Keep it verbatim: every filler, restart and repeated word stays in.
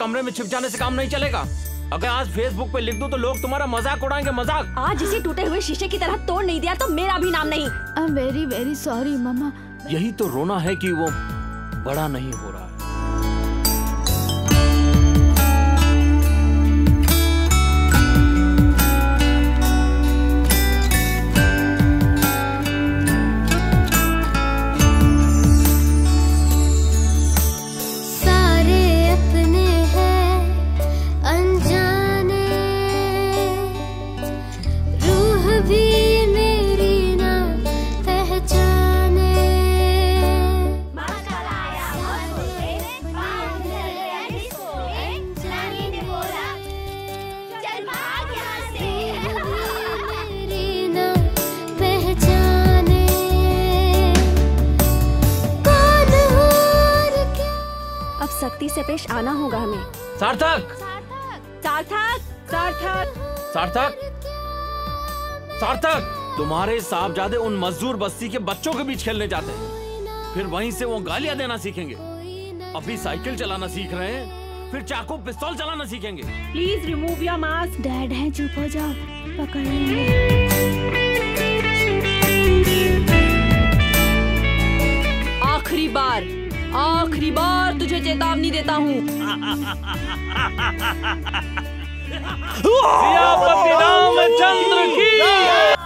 कमरे में छिप जाने से काम नहीं चलेगा। अगर आज फेसबुक पे लिख दूं तो लोग तुम्हारा मजाक उड़ाएंगे, मजाक। आज इसे टूटे हुए शीशे की तरह तोड़ नहीं दिया तो मेरा भी नाम नहीं। I am very very sorry mama. यही तो रोना है कि वो बड़ा नहीं हो रहा है। सख्ती से पेश आना होगा हमें। सार्थक, सार्थक, सार्थक, सार्थक, सार्थक, तुम्हारे साहबजादे उन मजदूर बस्ती के बच्चों के बीच खेलने जाते हैं, फिर वहीं से वो गालियां देना सीखेंगे। अभी साइकिल चलाना सीख रहे हैं, फिर चाकू पिस्तौल चलाना सीखेंगे। Please remove your mask. Dad है, चुप हो जाओ, पकड़ लेंगे। आखिरी बार, आखिरी बार तुझे चेतावनी देता हूँ। सियापति रामचंद्र की